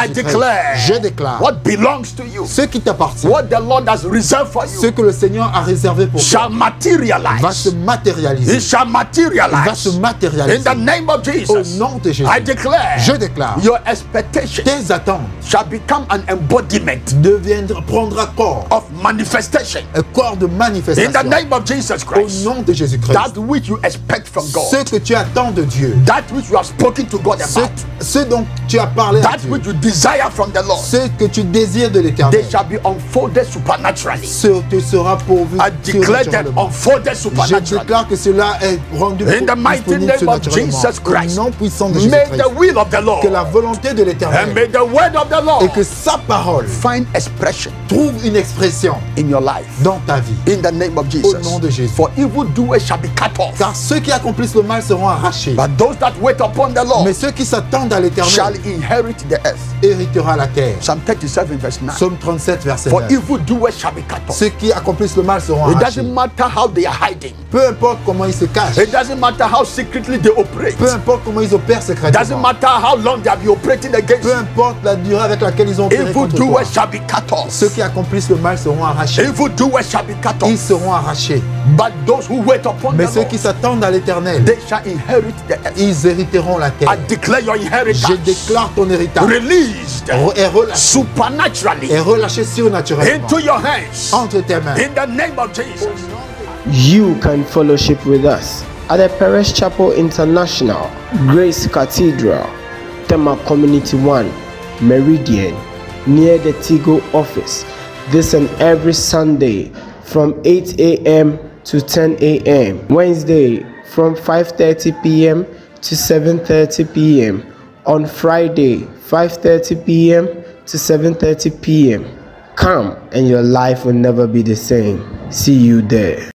declare, je déclare, what belongs to you, ce qui t'appartient, what the Lord has reserved for you, ce que le Seigneur a réservé pour toi, shall materialize. va se matérialiser. It shall materialize. Va se matérialiser. In the name of Jesus. Au nom de Jésus. I declare, je déclare, your expectation, tes attentes, shall become an embodiment, prendra corps, of manifestation. Un corps de manifestation. In the name of Jesus Christ. Au nom de Jésus-Christ. That which you expect from God. Ce que tu attends de Dieu. That which you have spoken to God about. Ce dont tu as parlé à Dieu. That which you desire from the Lord. Ce que tu désires de l'Éternel. They shall be unfolded supernaturally. Ce te sera pourvu. I declare them unfolded supernaturally. Je déclare que cela est rendu in the mighty name of Jesus Christ. Au nom puissant de May Jésus-Christ. the will of the Lord. Que la volonté de l'Éternel. And may the word of the Lord. Et que sa parole. Find expression. Trouve une expression. In your life. Dans ta vie. In the name of Jesus. Au nom de Jésus. For evildoers shall be cut off. Car ceux qui accomplissent le mal seront arrachés. But those that wait upon the Lord. Mais ceux qui s'attendent à l'Éternel. Shall inherit the earth. Héritera la terre. Psalm 37 verse 9. Psalm 37 verset 9. For evildoers shall be cut off. Ceux qui accomplissent le mal seront arrachés. arrachés. It doesn't matter how they are hiding. Peu importe comment ils se cachent. It doesn't matter how secretly they operate. Peu importe comment ils opèrent secrètement. Doesn't matter how long they have been operating against. Peu importe la durée avec laquelle ils ont opéré contre toi. Evildoers shall be cut off. Ceux qui accomplissent le mal seront arrachés. Evildoers shall be cut off. Ils seront arrachés. But those who wait upon Mais the ceux Lord, qui s'attendent à l'Éternel, they shall inherit the earth. Ils hériteront la terre. I declare your inheritance. Je déclare ton héritage. Released. Est relâché. Supernaturally. Est relâché surnaturellement. Into your hands. Entre tes mains. In the name of Jesus. You can fellowship with us at the Parish Chapel International, Grace Cathedral, Tema Community 1, Meridian, near the Tigo office, this and every Sunday from 8 a.m. to 10 a.m. Wednesday from 5:30 p.m. to 7:30 p.m. On Friday, 5:30 p.m. to 7:30 p.m. Come and your life will never be the same. See you there.